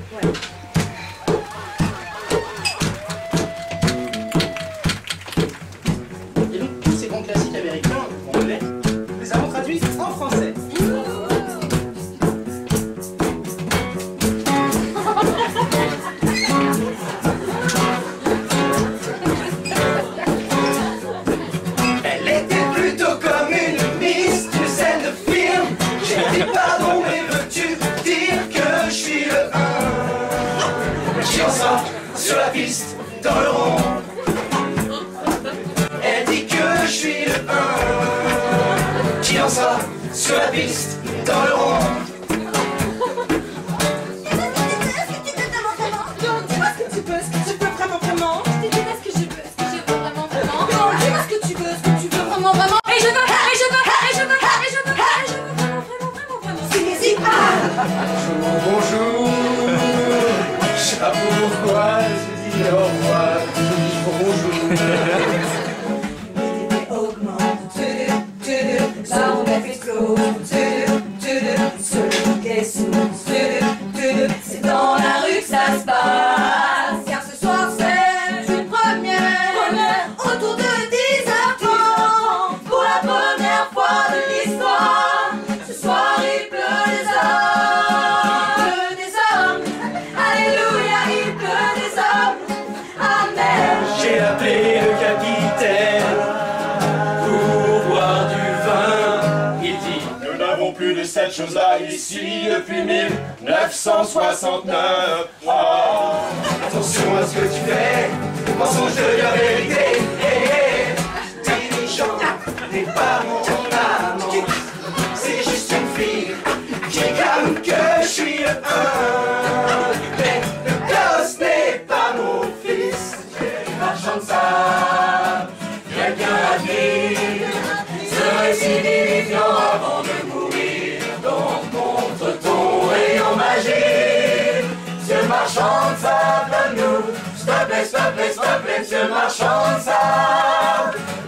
Ouais. Et donc, tous ces grands classiques américains, en anglais, nous les avons traduits en français. Elle était plutôt comme une miss d'une scène de film. J'ai dit pardon, mais veux-tu dire que je suis le 1 qui en sort sur la piste dans le rond? Elle dit que je suis le 1 qui en sort sur la piste dans le rond. Bonjour, je sais pas pourquoi je dis au revoir, je dis bonjour. L'idée augmente, la roulette explose, celui qui est sous, c'est dans la rue que ça se passe. Car ce soir c'est une première, autour de 10h30, pour la première fois de l'histoire. Ce soir il pleut des hommes, alléluia, il pleut des hommes, amen. J'ai appelé le capitaine pour boire du vin. Il dit: nous n'avons plus de cette chose-là ici depuis 1969. Oh, attention à ce que tu fais, mensonge de la vérité. Dirigeant n'est pas mon amant, c'est juste une fille qui clame que je suis le 1. Mais le gosse n'est pas mon fils, j'ai marchand de sable. Quelqu'un a dit ce récit vivifiant avant de mourir. Donc montre ton rayon magique, monsieur marchand de sable, donne-nous, s'il te plaît, s'il te plaît, s'il te plaît, monsieur marchand de sable.